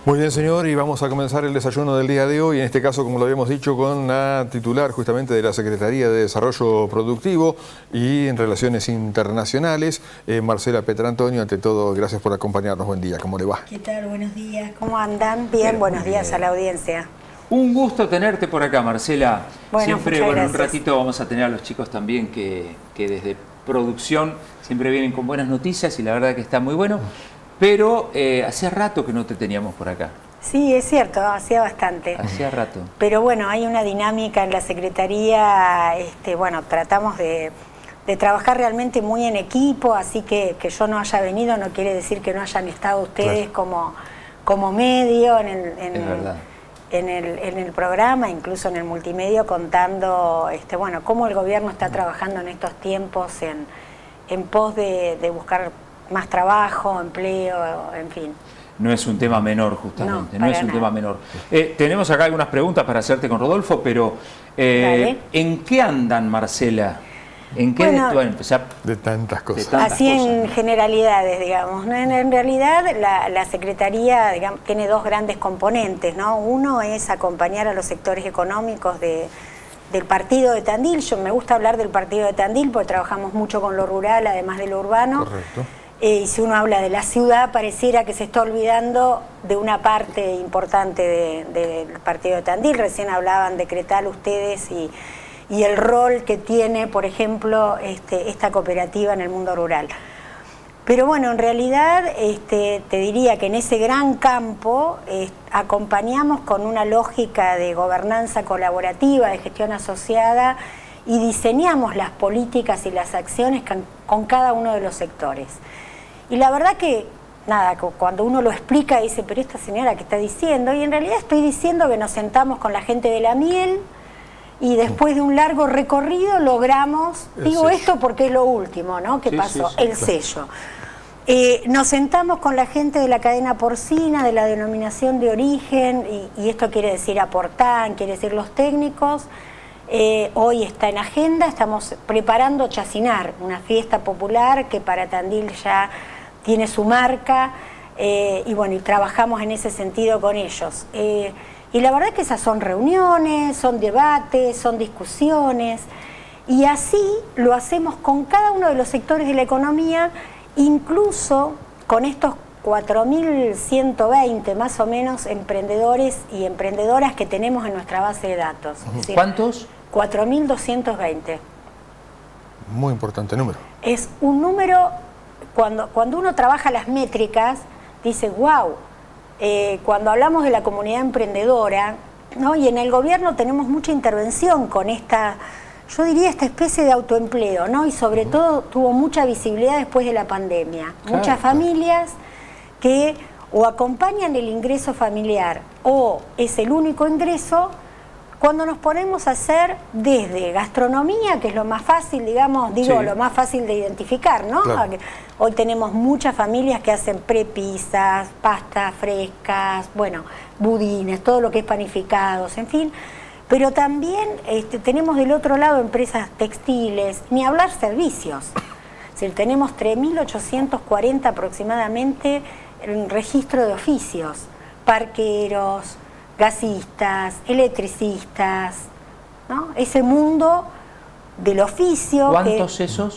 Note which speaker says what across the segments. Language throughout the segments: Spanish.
Speaker 1: Muy bien, señor, y vamos a comenzar el desayuno del día de hoy, en este caso, como lo habíamos dicho, con la titular justamente de la Secretaría de Desarrollo Productivo y en Relaciones Internacionales, Marcela Petrantonio. Ante todo, gracias por acompañarnos. Buen día, ¿cómo le va?
Speaker 2: ¿Qué tal? Buenos días, ¿cómo andan? Bien, buenos días a la audiencia.
Speaker 3: Un gusto tenerte por acá, Marcela.
Speaker 2: Bueno,
Speaker 3: siempre,
Speaker 2: gracias.
Speaker 3: un ratito vamos a tener a los chicos también que desde producción siempre vienen con buenas noticias y la verdad que está muy bueno. Pero hacía rato que no te teníamos por acá.
Speaker 2: Sí, es cierto, hacía bastante.
Speaker 3: Hacía rato.
Speaker 2: Pero bueno, hay una dinámica en la Secretaría, bueno, tratamos de trabajar realmente muy en equipo, así que yo no haya venido no quiere decir que no hayan estado ustedes, claro, como medio en el programa, incluso en el multimedio, contando bueno, cómo el gobierno está trabajando en estos tiempos en pos de buscar más trabajo, empleo, en fin.
Speaker 3: No es un tema menor, justamente, no es un tema menor. Tenemos acá algunas preguntas para hacerte con Rodolfo, pero ¿en qué andan, Marcela? ¿En qué
Speaker 1: de tantas cosas?
Speaker 2: Así en generalidades, digamos. En realidad la Secretaría, digamos, tiene dos grandes componentes, ¿no? Uno es acompañar a los sectores económicos del partido de Tandil. Me gusta hablar del partido de Tandil porque trabajamos mucho con lo rural, además de lo urbano.
Speaker 1: Correcto.
Speaker 2: Y si uno habla de la ciudad, pareciera que se está olvidando de una parte importante del partido de Tandil. Recién hablaban de Cretal ustedes y el rol que tiene, por ejemplo, esta cooperativa en el mundo rural. Pero bueno, en realidad te diría que en ese gran campo acompañamos con una lógica de gobernanza colaborativa, de gestión asociada, y diseñamos las políticas y las acciones con cada uno de los sectores. Y la verdad que, nada, cuando uno lo explica dice, pero esta señora, ¿qué está diciendo? Y en realidad estoy diciendo que nos sentamos con la gente de la miel y después de un largo recorrido logramos, digo esto porque es lo último, ¿no? ¿Qué pasó? El sello. Nos sentamos con la gente de la cadena porcina, de la denominación de origen, y esto quiere decir Aportán, quiere decir los técnicos. Hoy está en agenda, estamos preparando Chacinar, una fiesta popular que para Tandil ya tiene su marca, y bueno, y trabajamos en ese sentido con ellos. Y la verdad que esas son reuniones, son debates, son discusiones, y así lo hacemos con cada uno de los sectores de la economía, incluso con estos 4.120 más o menos emprendedores y emprendedoras que tenemos en nuestra base de datos. Es decir,
Speaker 3: ¿cuántos?
Speaker 2: 4.220.
Speaker 1: Muy importante número.
Speaker 2: Es un número, cuando uno trabaja las métricas, dice, wow, cuando hablamos de la comunidad emprendedora, ¿no? Y en el gobierno tenemos mucha intervención con esta, yo diría, esta especie de autoempleo, ¿no? Y sobre todo tuvo mucha visibilidad después de la pandemia. Claro, muchas familias que o acompañan el ingreso familiar o es el único ingreso, cuando nos ponemos a hacer desde gastronomía, que es lo más fácil, digamos, lo más fácil de identificar, ¿no? Claro. Hoy tenemos muchas familias que hacen prepisas, pastas frescas, bueno, budines, todo lo que es panificados, en fin. Pero también tenemos del otro lado empresas textiles, ni hablar servicios. Es decir, tenemos 3.840 aproximadamente en registro de oficios, parqueros, gasistas, electricistas, ¿no? Ese mundo del oficio.
Speaker 3: ¿Cuántos esos?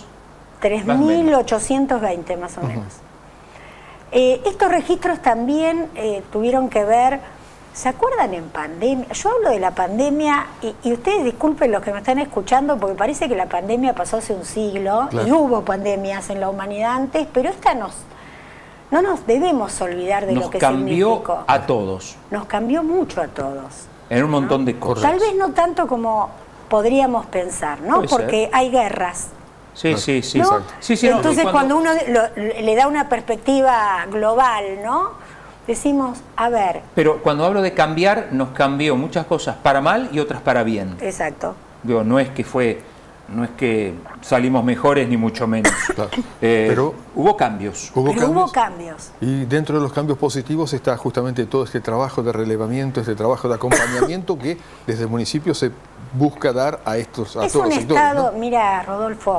Speaker 2: 3.820 más o menos. Estos registros también tuvieron que ver, ¿se acuerdan en pandemia? Yo hablo de la pandemia y ustedes disculpen los que me están escuchando porque parece que la pandemia pasó hace un siglo, claro, y hubo pandemias en la humanidad antes, pero esta no nos debemos olvidar de lo que significó.
Speaker 3: Nos cambió a todos.
Speaker 2: Nos cambió mucho a todos.
Speaker 3: En un montón de cosas.
Speaker 2: Tal vez no tanto como podríamos pensar, ¿no? Porque hay guerras.
Speaker 3: Sí,
Speaker 2: ¿no?
Speaker 3: sí.
Speaker 2: Sí, entonces cuando uno le da una perspectiva global, ¿no? Decimos, a ver.
Speaker 3: Pero cuando hablo de cambiar, nos cambió muchas cosas para mal y otras para bien.
Speaker 2: Exacto.
Speaker 3: Digo, no es que salimos mejores ni mucho menos.
Speaker 1: Claro.
Speaker 3: Pero hubo cambios.
Speaker 2: Hubo cambios.
Speaker 1: Y dentro de los cambios positivos está justamente todo este trabajo de relevamiento, este trabajo de acompañamiento que desde el municipio se busca dar a todos los sectores. Es un estado,
Speaker 2: ¿no? Mira, Rodolfo,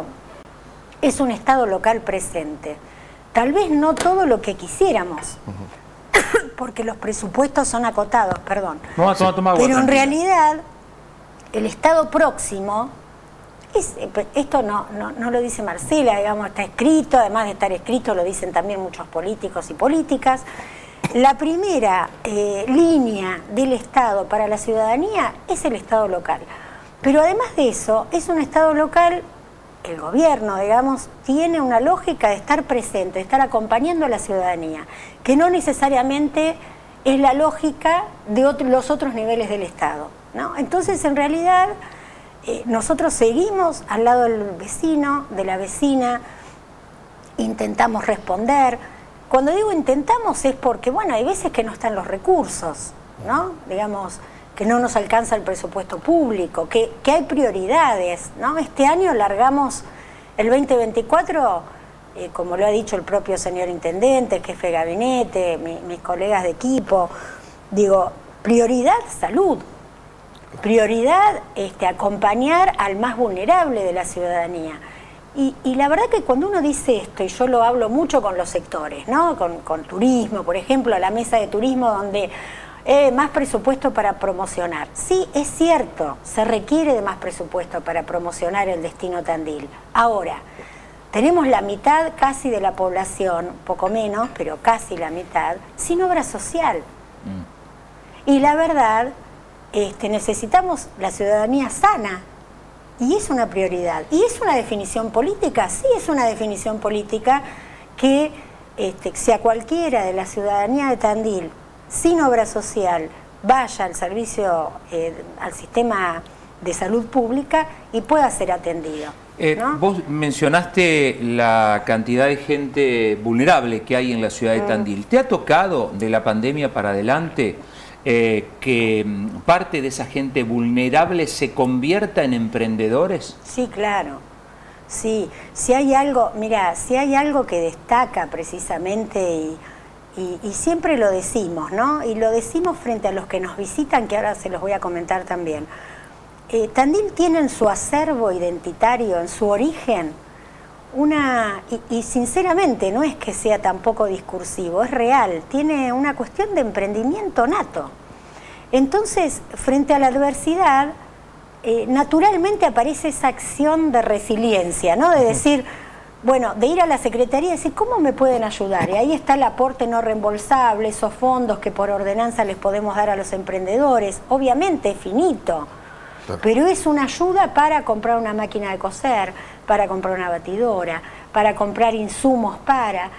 Speaker 2: es un estado local presente. Tal vez no todo lo que quisiéramos, porque los presupuestos son acotados, perdón.
Speaker 3: Toma agua,
Speaker 2: pero en realidad, el Estado próximo, esto no lo dice Marcela, digamos, está escrito, además de estar escrito lo dicen también muchos políticos y políticas. La primera línea del Estado para la ciudadanía es el Estado local. Pero además de eso, es un Estado local, el gobierno, digamos, tiene una lógica de estar presente, de estar acompañando a la ciudadanía, que no necesariamente es la lógica de los otros niveles del Estado, ¿no? Entonces, en realidad, nosotros seguimos al lado del vecino, de la vecina, intentamos responder. Cuando digo intentamos es porque, bueno, hay veces que no están los recursos, ¿no? Digamos, que no nos alcanza el presupuesto público, que hay prioridades, ¿no? Este año largamos el 2024, como lo ha dicho el propio señor intendente, jefe de gabinete, mis colegas de equipo, digo, prioridad salud, prioridad acompañar al más vulnerable de la ciudadanía. Y la verdad que cuando uno dice esto, y yo lo hablo mucho con los sectores, ¿no? Con turismo, por ejemplo, la mesa de turismo donde más presupuesto para promocionar. Sí, es cierto, se requiere de más presupuesto para promocionar el destino Tandil. Ahora, tenemos la mitad casi de la población, poco menos, pero casi la mitad, sin obra social. Y la verdad, necesitamos la ciudadanía sana. Y es una prioridad. ¿Y es una definición política? Sí, es una definición política que sea cualquiera de la ciudadanía de Tandil sin obra social vaya al servicio, al sistema de salud pública y pueda ser atendido, ¿no?
Speaker 3: Vos mencionaste la cantidad de gente vulnerable que hay en la ciudad de Tandil. ¿Te ha tocado de la pandemia para adelante que parte de esa gente vulnerable se convierta en emprendedores?
Speaker 2: Sí, claro. Sí, si hay algo, mira, si hay algo que destaca precisamente y siempre lo decimos, ¿no? Y lo decimos frente a los que nos visitan, que ahora se los voy a comentar también. Tandil tiene en su acervo identitario, en su origen, y sinceramente no es que sea tampoco discursivo, es real, tiene una cuestión de emprendimiento nato. Entonces, frente a la adversidad, naturalmente aparece esa acción de resiliencia, ¿no? De decir, bueno, de ir a la Secretaría y decir, ¿cómo me pueden ayudar? Y ahí está el aporte no reembolsable, esos fondos que por ordenanza les podemos dar a los emprendedores, obviamente es finito, pero es una ayuda para comprar una máquina de coser, para comprar una batidora, para comprar insumos para...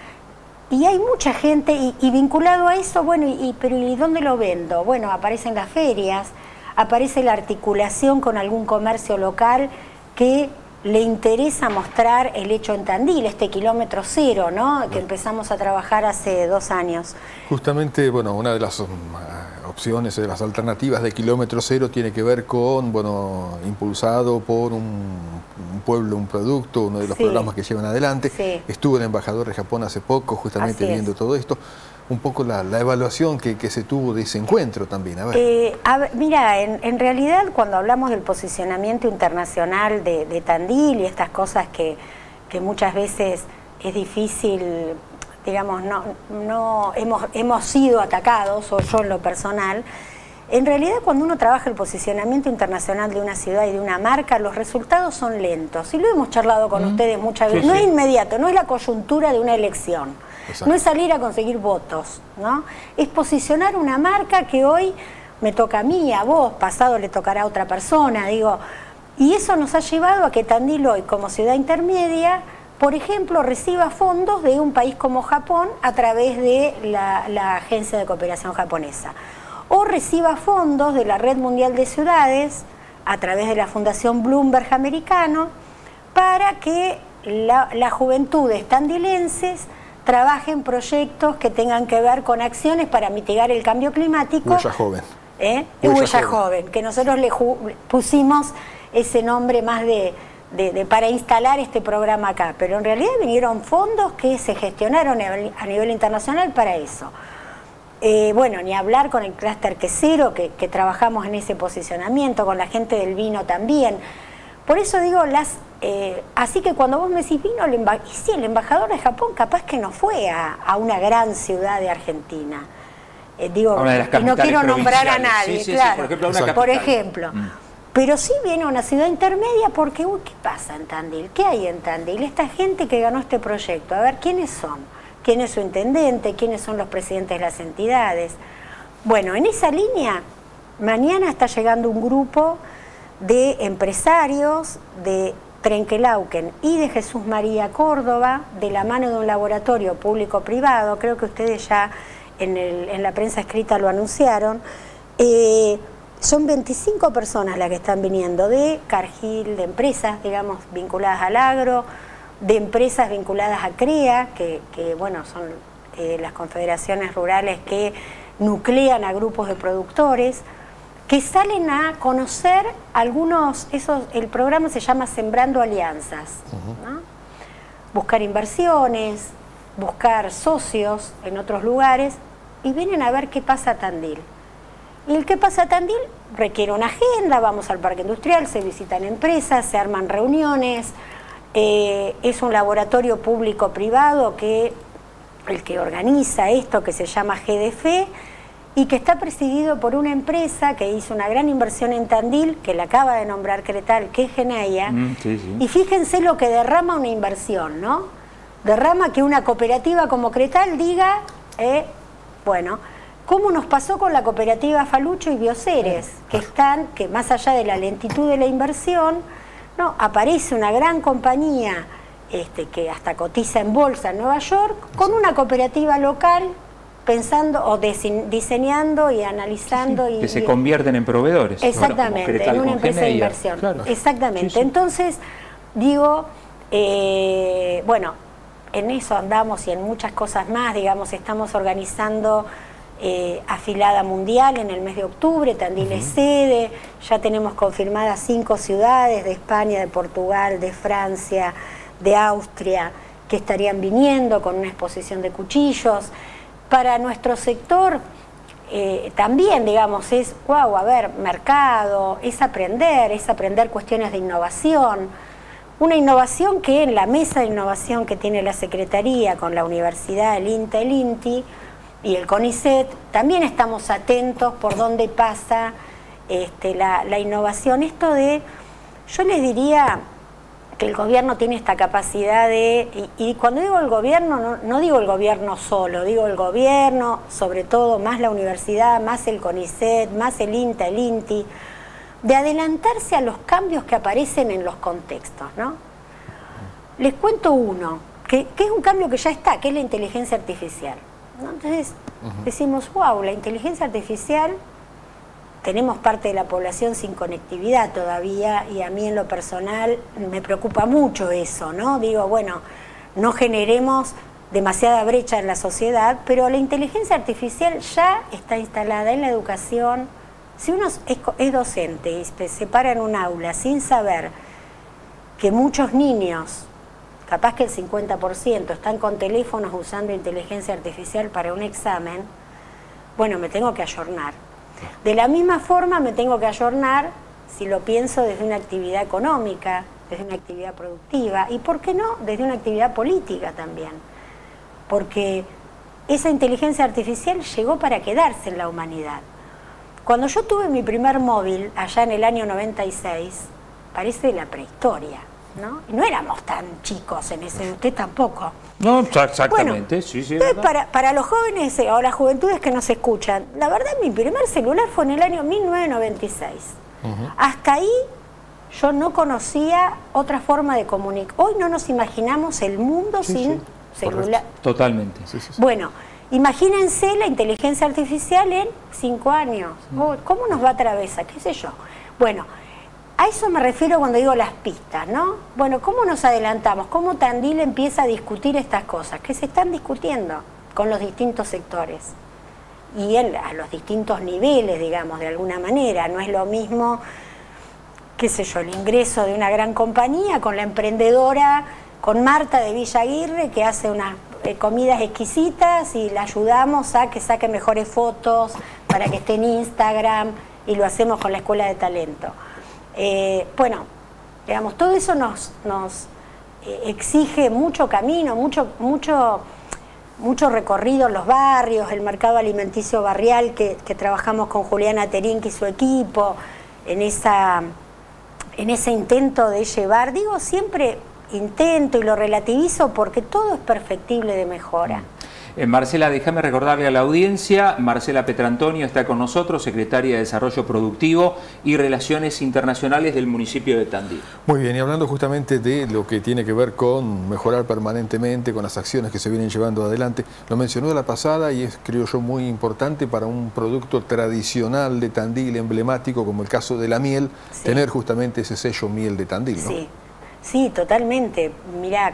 Speaker 2: Y hay mucha gente, y vinculado a eso, bueno, pero ¿y dónde lo vendo? Bueno, aparecen las ferias, aparece la articulación con algún comercio local que le interesa mostrar el hecho en Tandil, este kilómetro cero, ¿no? Que empezamos a trabajar hace 2 años.
Speaker 1: Justamente, bueno, una de las opciones, de las alternativas de kilómetro cero tiene que ver con, bueno, impulsado por un pueblo, un producto, uno de los programas que llevan adelante. Sí. Estuvo el embajador de Japón hace poco, justamente viendo todo esto. Un poco la evaluación que se tuvo de ese encuentro también. A ver,
Speaker 2: mira, en realidad cuando hablamos del posicionamiento internacional de Tandil y estas cosas que muchas veces es difícil, digamos, no hemos sido atacados, o yo en lo personal, en realidad cuando uno trabaja el posicionamiento internacional de una ciudad y de una marca, los resultados son lentos. Y lo hemos charlado con ustedes muchas veces. No es inmediato, no es la coyuntura de una elección. Exacto. No es salir a conseguir votos, ¿no? Es posicionar una marca que hoy me toca a mí, a vos, pasado le tocará a otra persona, digo. Y eso nos ha llevado a que Tandil hoy, como ciudad intermedia, por ejemplo, reciba fondos de un país como Japón a través de la Agencia de Cooperación Japonesa. O reciba fondos de la Red Mundial de Ciudades a través de la Fundación Bloomberg americano para que las juventudes tandilenses trabajen proyectos que tengan que ver con acciones para mitigar el cambio climático.
Speaker 1: Huella Joven.
Speaker 2: Huella Joven, que nosotros le pusimos ese nombre más para instalar este programa acá, pero en realidad vinieron fondos que se gestionaron a nivel internacional para eso. Bueno, ni hablar con el clúster quesero, que trabajamos en ese posicionamiento, con la gente del vino también. Por eso digo, así que cuando vos me decís vino, el embajador de Japón capaz que no fue a una gran ciudad de Argentina, digo, y no quiero nombrar a nadie, claro, por ejemplo. Pero sí viene una ciudad intermedia porque, ¿qué pasa en Tandil? ¿Qué hay en Tandil? Esta gente que ganó este proyecto, a ver, ¿quiénes son? ¿Quién es su intendente? ¿Quiénes son los presidentes de las entidades? Bueno, en esa línea, mañana está llegando un grupo de empresarios de Trenquelauquen y de Jesús María Córdoba, de la mano de un laboratorio público-privado, creo que ustedes ya en la prensa escrita lo anunciaron. Son 25 personas las que están viniendo de Cargill, de empresas, digamos, vinculadas al agro, de empresas vinculadas a CREA, que bueno, son las confederaciones rurales que nuclean a grupos de productores, que salen a conocer el programa se llama Sembrando Alianzas, ¿no? Buscar inversiones, buscar socios en otros lugares, y vienen a ver qué pasa a Tandil. Y el qué pasa a Tandil requiere una agenda, vamos al parque industrial, se visitan empresas, se arman reuniones, es un laboratorio público-privado el que organiza esto, que se llama GDF, y que está presidido por una empresa que hizo una gran inversión en Tandil, que la acaba de nombrar Cretal, que es Geneia, y fíjense lo que derrama una inversión, ¿no? Derrama que una cooperativa como Cretal diga, bueno, ¿cómo nos pasó con la cooperativa Falucho y Bioceres? Que más allá de la lentitud de la inversión, no, aparece una gran compañía que hasta cotiza en bolsa en Nueva York, con una cooperativa local, pensando o diseñando y analizando. Y se
Speaker 3: convierten en proveedores.
Speaker 2: Exactamente, en una empresa de inversión. Claro. Exactamente. Entonces, digo, bueno, en eso andamos y en muchas cosas más, digamos, estamos organizando Afilada Mundial en el mes de octubre, Tandil es sede, ya tenemos confirmadas 5 ciudades de España, de Portugal, de Francia, de Austria, que estarían viniendo con una exposición de cuchillos. Para nuestro sector también, digamos, es, a ver, mercado, es aprender cuestiones de innovación. Una innovación que en la mesa de innovación que tiene la Secretaría con la Universidad, el INTA, el INTI y el CONICET, también estamos atentos por dónde pasa la innovación. Esto yo les diría que el gobierno tiene esta capacidad y cuando digo el gobierno, no digo el gobierno solo, digo el gobierno, sobre todo, más la universidad, más el CONICET, más el INTA, el INTI, de adelantarse a los cambios que aparecen en los contextos, ¿no? Les cuento uno, que es un cambio que ya está, que es la inteligencia artificial, ¿no? Entonces decimos, la inteligencia artificial, tenemos parte de la población sin conectividad todavía, y a mí en lo personal me preocupa mucho eso, ¿no? Digo, bueno, no generemos demasiada brecha en la sociedad, pero la inteligencia artificial ya está instalada en la educación. Si uno es docente y se para en un aula sin saber que muchos niños, capaz que el 50%, están con teléfonos usando inteligencia artificial para un examen, bueno, me tengo que ayornar. De la misma forma me tengo que ayornar si lo pienso desde una actividad económica, desde una actividad productiva y, ¿por qué no?, desde una actividad política también. Porque esa inteligencia artificial llegó para quedarse en la humanidad. Cuando yo tuve mi primer móvil, allá en el año 96, parece la prehistoria, ¿no? Y no éramos tan chicos en ese, usted tampoco.
Speaker 3: No, exactamente,
Speaker 2: bueno,
Speaker 3: sí.
Speaker 2: Entonces, para los jóvenes o las juventudes que nos escuchan, la verdad mi primer celular fue en el año 1996. Hasta ahí yo no conocía otra forma de comunicar. Hoy no nos imaginamos el mundo sin celular.
Speaker 3: Totalmente.
Speaker 2: Bueno, imagínense la inteligencia artificial en 5 años. ¿Cómo nos va a atravesar? ¿Qué sé yo? Bueno, a eso me refiero cuando digo las pistas, ¿no? Bueno, ¿cómo nos adelantamos? ¿Cómo Tandil empieza a discutir estas cosas? Que se están discutiendo con los distintos sectores y a los distintos niveles, digamos, de alguna manera. No es lo mismo, qué sé yo, el ingreso de una gran compañía con la emprendedora, con Marta de Villa Aguirre, que hace unas comidas exquisitas y la ayudamos a que saque mejores fotos para que esté en Instagram, y lo hacemos con la Escuela de Talento. Bueno, digamos, todo eso nos exige mucho camino, mucho mucho recorrido en los barrios, el mercado alimenticio barrial que trabajamos con Juliana Terinqui y su equipo, en ese intento de llevar, digo siempre intento y lo relativizo porque todo es perfectible de mejora.
Speaker 3: Marcela, déjame recordarle a la audiencia, Marcela Petrantonio está con nosotros, secretaria de Desarrollo Productivo y Relaciones Internacionales del municipio de Tandil.
Speaker 1: Muy bien, y hablando justamente de lo que tiene que ver con mejorar permanentemente, con las acciones que se vienen llevando adelante, lo mencionó la pasada y es, creo yo, muy importante para un producto tradicional de Tandil, emblemático, como el caso de la miel, sí, tener justamente ese sello miel de Tandil, ¿no?
Speaker 2: Sí, sí, totalmente. Mirá,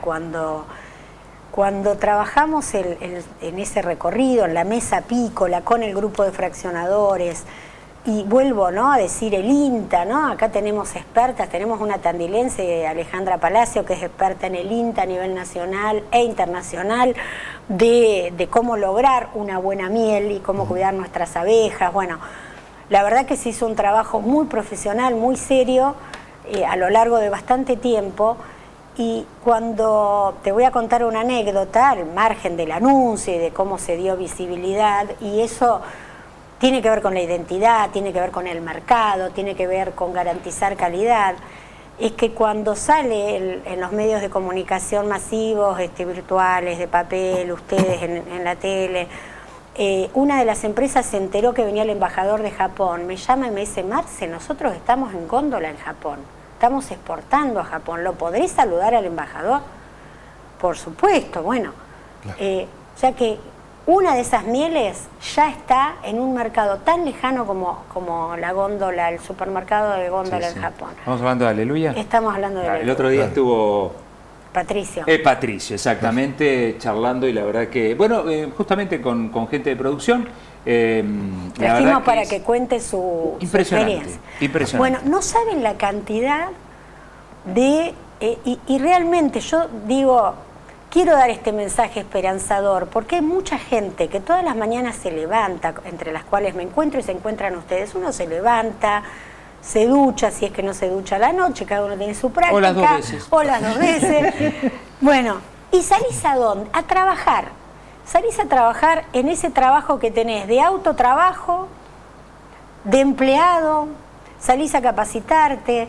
Speaker 2: cuando trabajamos en ese recorrido, en la mesa apícola, con el grupo de fraccionadores, y vuelvo, ¿no?, a decir el INTA, ¿no? Acá tenemos expertas, tenemos una tandilense, Alejandra Palacio, que es experta en el INTA a nivel nacional e internacional, de cómo lograr una buena miel y cómo cuidar nuestras abejas. Bueno, la verdad que se hizo un trabajo muy profesional, muy serio, a lo largo de bastante tiempo. Y cuando te voy a contar una anécdota, al margen del anuncio y de cómo se dio visibilidad, y eso tiene que ver con la identidad, tiene que ver con el mercado, tiene que ver con garantizar calidad, es que cuando sale en los medios de comunicación masivos, virtuales, de papel, ustedes en la tele, una de las empresas se enteró que venía el embajador de Japón, me llama y me dice: Marce, nosotros estamos en góndola en Japón. Estamos exportando a Japón, ¿lo podré saludar al embajador? Por supuesto, bueno. Claro. O sea que una de esas mieles ya está en un mercado tan lejano como la góndola, el supermercado de góndola en Japón.
Speaker 3: ¿Estamos hablando de Aleluya?
Speaker 2: Estamos hablando de Aleluya.
Speaker 3: El otro día estuvo...
Speaker 2: Patricio.
Speaker 3: Patricio, exactamente, charlando, y la verdad que, bueno, justamente con gente de producción.
Speaker 2: Trajimos para que cuente su experiencia.
Speaker 3: Impresionante.
Speaker 2: Bueno, no saben la cantidad de... y realmente yo digo, quiero dar este mensaje esperanzador, porque hay mucha gente que todas las mañanas se levanta, entre las cuales me encuentro y se encuentran ustedes. Uno se levanta, se ducha, si es que no se ducha a la noche, cada uno tiene su práctica.
Speaker 3: O las dos veces.
Speaker 2: O las dos veces. Bueno, ¿y salís a dónde? A trabajar. Salís a trabajar en ese trabajo que tenés de autotrabajo, de empleado, salís a capacitarte,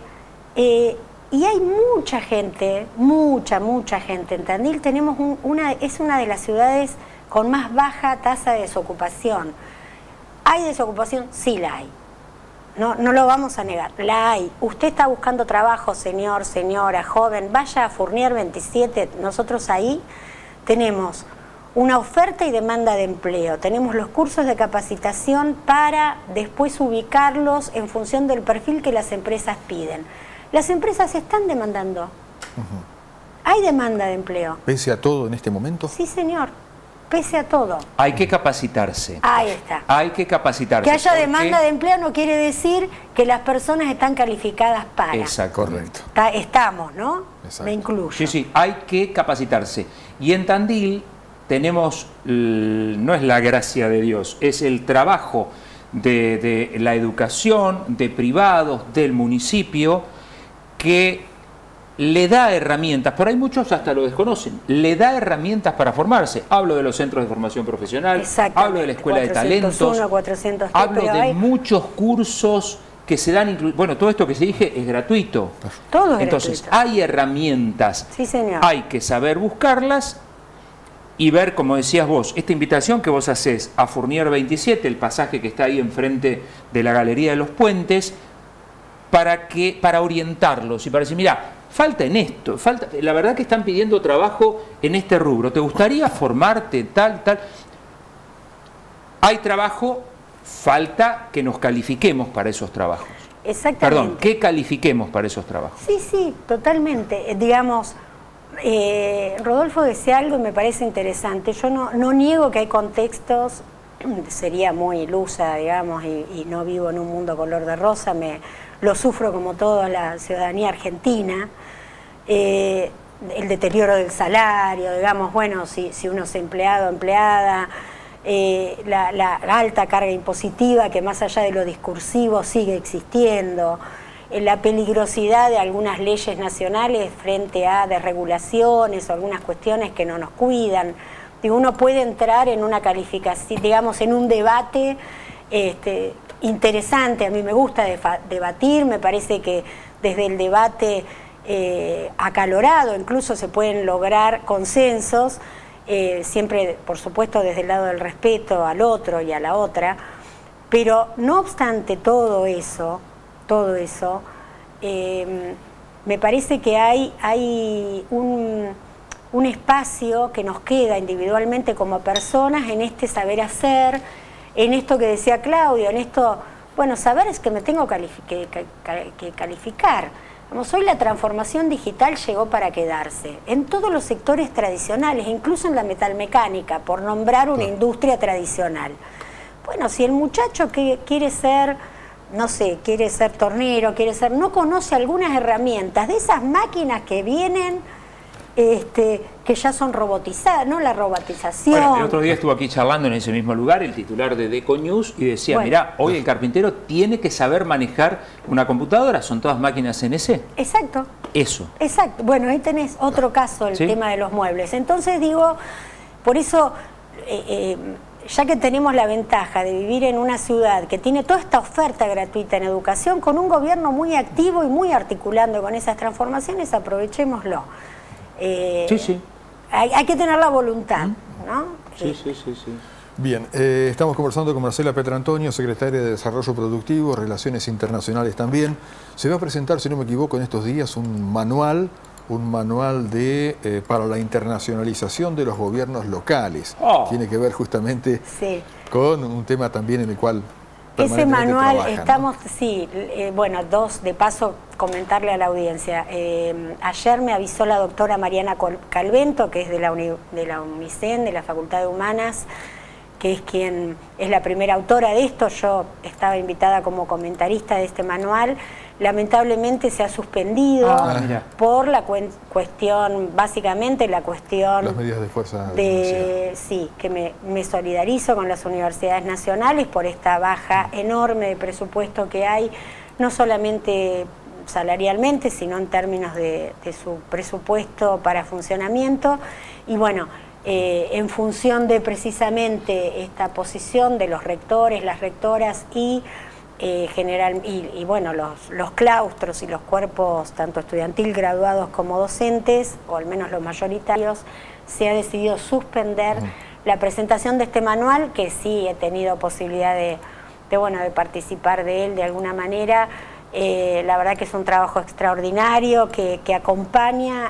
Speaker 2: y hay mucha gente, mucha gente en Tandil. Tenemos es una de las ciudades con más baja tasa de desocupación. ¿Hay desocupación? Sí la hay. No lo vamos a negar, la hay. Usted está buscando trabajo, señor, señora, joven, vaya a Fournier 27. Nosotros ahí tenemos una oferta y demanda de empleo. Tenemos los cursos de capacitación para después ubicarlos en función del perfil que las empresas piden. Las empresas están demandando. Hay demanda de empleo.
Speaker 1: ¿Pese a todo en este momento?
Speaker 2: Sí, señor. Pese a todo.
Speaker 3: Hay que capacitarse.
Speaker 2: Ahí está.
Speaker 3: Hay que capacitarse.
Speaker 2: Que haya demanda de empleo no quiere decir que las personas están calificadas para.
Speaker 3: Exacto.
Speaker 1: Correcto.
Speaker 2: Estamos, ¿no?
Speaker 1: Exacto.
Speaker 2: Me incluyo.
Speaker 3: Sí, sí, hay que capacitarse. Y en Tandil tenemos, no es la gracia de Dios, es el trabajo de la educación, de privados, del municipio, que le da herramientas, por ahí muchos hasta lo desconocen, le da herramientas para formarse. Hablo de los centros de formación profesional, hablo de la escuela de talentos,
Speaker 2: 400,
Speaker 3: hablo de muchos cursos que se dan, bueno, todo esto que se dije es gratuito.
Speaker 2: Todo es
Speaker 3: Entonces,
Speaker 2: gratuito.
Speaker 3: hay herramientas,
Speaker 2: sí, señor.
Speaker 3: Hay que saber buscarlas y ver, como decías vos, esta invitación que vos hacés a Fournier 27, el pasaje que está ahí enfrente de la Galería de los Puentes, para orientarlos y para decir, mira, falta en esto, la verdad que están pidiendo trabajo en este rubro, ¿te gustaría formarte tal? Hay trabajo, falta que nos califiquemos para esos trabajos.
Speaker 2: Exactamente.
Speaker 3: Perdón, que califiquemos para esos trabajos.
Speaker 2: Sí, sí, totalmente. Digamos, Rodolfo decía algo y me parece interesante. Yo no niego que hay contextos, sería muy ilusa, digamos, y no vivo en un mundo color de rosa, lo sufro como toda la ciudadanía argentina. El deterioro del salario, digamos, bueno, si uno es empleado o empleada, la alta carga impositiva que más allá de lo discursivo sigue existiendo, la peligrosidad de algunas leyes nacionales frente a desregulaciones o algunas cuestiones que no nos cuidan. Digo, uno puede entrar en una calificación, digamos, en un debate interesante. A mí me gusta debatir, me parece que desde el debate acalorado incluso se pueden lograr consensos, siempre, por supuesto, desde el lado del respeto al otro y a la otra, pero no obstante todo eso, me parece que hay un espacio que nos queda individualmente como personas en este saber hacer, en esto que decía Claudio, en esto, bueno, saber es que me tengo que calificar. Hoy la transformación digital llegó para quedarse, en todos los sectores tradicionales, incluso en la metalmecánica, por nombrar una industria tradicional. Bueno, si el muchacho que quiere ser, no sé, quiere ser tornero, no conoce algunas herramientas de esas máquinas que vienen, que ya son robotizadas, ¿no? La robotización.
Speaker 3: Bueno, el otro día estuvo aquí charlando en ese mismo lugar el titular de Deconews y decía, bueno, mirá, hoy el carpintero tiene que saber manejar una computadora, son todas máquinas CNC.
Speaker 2: Exacto.
Speaker 3: Eso.
Speaker 2: Exacto. Bueno, ahí tenés otro caso, el tema de los muebles. Entonces digo, por eso, ya que tenemos la ventaja de vivir en una ciudad que tiene toda esta oferta gratuita en educación, con un gobierno muy activo y muy articulando con esas transformaciones, aprovechémoslo.
Speaker 3: Sí.
Speaker 2: Hay que tener la voluntad, ¿no?
Speaker 3: Sí.
Speaker 1: Bien, estamos conversando con Marcela Petrantonio, secretaria de Desarrollo Productivo, Relaciones Internacionales también. Se va a presentar, si no me equivoco, en estos días un manual para la internacionalización de los gobiernos locales. Tiene que ver justamente con un tema también en el cual
Speaker 2: ese manual
Speaker 1: trabajan,
Speaker 2: estamos,
Speaker 1: ¿no?
Speaker 2: Bueno, de paso comentarle a la audiencia. Ayer me avisó la doctora Mariana Calvento, que es de la UNICEN, de la Facultad de Humanas, que es quien es la primera autora de esto. Yo estaba invitada como comentarista de este manual. Lamentablemente se ha suspendido por la cuestión, básicamente la cuestión...
Speaker 1: Las medidas de fuerza.
Speaker 2: Sí, que me solidarizo con las universidades nacionales por esta baja enorme de presupuesto que hay, no solamente salarialmente, sino en términos de su presupuesto para funcionamiento. Y bueno, en función de precisamente esta posición de los rectores, las rectoras y bueno, los claustros y los cuerpos tanto estudiantil, graduados como docentes, o al menos los mayoritarios, se ha decidido suspender la presentación de este manual, que sí he tenido posibilidad de participar de él de alguna manera. La verdad que es un trabajo extraordinario que acompaña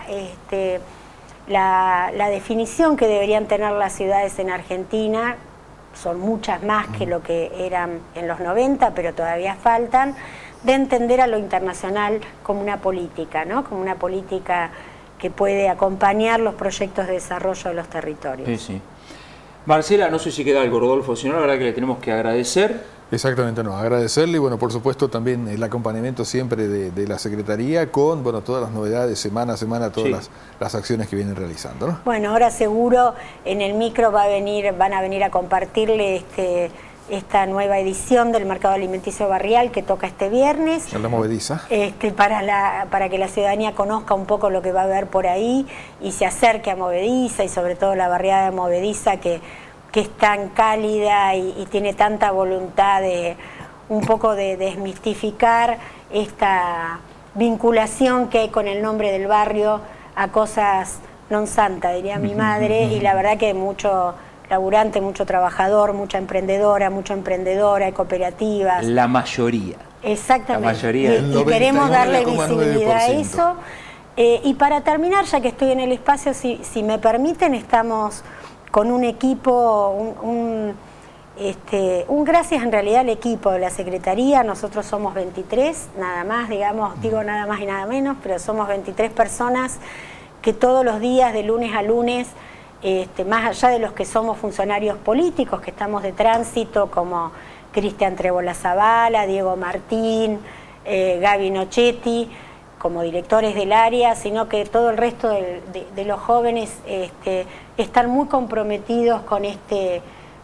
Speaker 2: la definición que deberían tener las ciudades en Argentina. Son muchas más que lo que eran en los 90, pero todavía faltan, de entender a lo internacional como una política, ¿no? Como una política que puede acompañar los proyectos de desarrollo de los territorios.
Speaker 3: Sí. Marcela, no sé si queda algo, Rodolfo, si no, la verdad que le tenemos que agradecer.
Speaker 1: Exactamente, agradecerle y bueno, por supuesto también el acompañamiento siempre de la Secretaría con todas las novedades, semana a semana, todas las acciones que vienen realizando, ¿no?
Speaker 2: Bueno, ahora seguro en el micro van a venir a compartirle esta nueva edición del Mercado Alimenticio Barrial que toca este viernes.
Speaker 1: En la movediza.
Speaker 2: Para que la ciudadanía conozca un poco lo que va a haber por ahí y se acerque a Movediza, y sobre todo la barriada de Movediza que es tan cálida y tiene tanta voluntad de un poco de desmistificar esta vinculación que hay con el nombre del barrio a cosas non santa, diría mi madre, y la verdad que mucho laburante, mucho trabajador, mucha emprendedora, y cooperativas.
Speaker 3: La mayoría.
Speaker 2: Exactamente.
Speaker 3: La mayoría.
Speaker 2: Y queremos darle visibilidad a eso. Y para terminar, ya que estoy en el espacio, si me permiten, estamos con un equipo, un gracias en realidad al equipo de la Secretaría. Nosotros somos 23, nada más, digo nada más y nada menos, pero somos 23 personas que todos los días, de lunes a lunes, más allá de los que somos funcionarios políticos, que estamos de tránsito, como Cristian Trébola Zavala, Diego Martín, Gaby Nochetti, como directores del área, sino que todo el resto de los jóvenes están muy comprometidos con este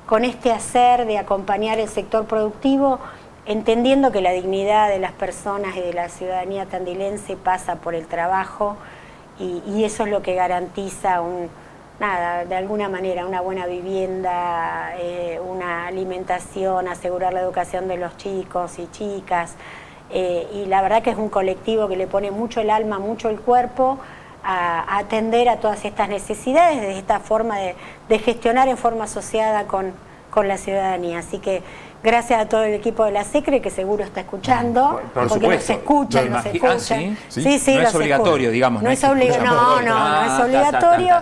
Speaker 2: hacer de acompañar el sector productivo, entendiendo que la dignidad de las personas y de la ciudadanía tandilense pasa por el trabajo, y eso es lo que garantiza nada, de alguna manera, una buena vivienda, una alimentación, asegurar la educación de los chicos y chicas. Y la verdad que es un colectivo que le pone mucho el alma, mucho el cuerpo a atender a todas estas necesidades, de esta forma de gestionar en forma asociada con la ciudadanía. Así que gracias a todo el equipo de la SECRE, que seguro está escuchando,
Speaker 3: por
Speaker 2: porque nos escuchan, nos escuchan.
Speaker 3: ¿Sí?
Speaker 2: Sí,
Speaker 3: no es obligatorio, digamos.
Speaker 2: No es obligatorio. No es obligatorio.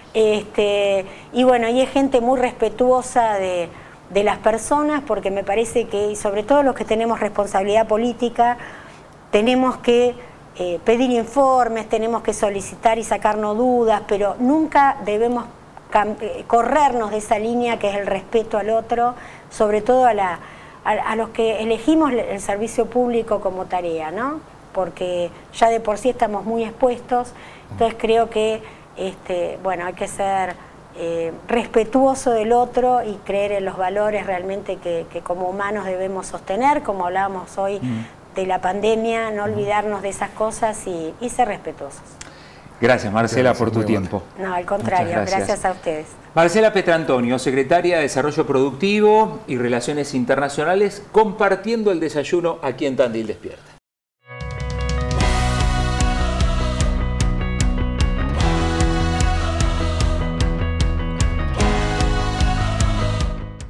Speaker 2: Y bueno, y es gente muy respetuosa de las personas, porque me parece que, y sobre todo los que tenemos responsabilidad política, tenemos que pedir informes, tenemos que solicitar y sacarnos dudas, pero nunca debemos corrernos de esa línea que es el respeto al otro, sobre todo a los que elegimos el servicio público como tarea, ¿no? Porque ya de por sí estamos muy expuestos, entonces creo que bueno, hay que ser respetuoso del otro y creer en los valores realmente que como humanos debemos sostener, como hablábamos hoy de la pandemia, no olvidarnos de esas cosas y ser respetuosos.
Speaker 3: Gracias, Marcela, por tu tiempo.
Speaker 2: No, al contrario, gracias a ustedes.
Speaker 3: Marcela Petrantonio, secretaria de Desarrollo Productivo y Relaciones Internacionales, compartiendo el desayuno aquí en Tandil Despierta.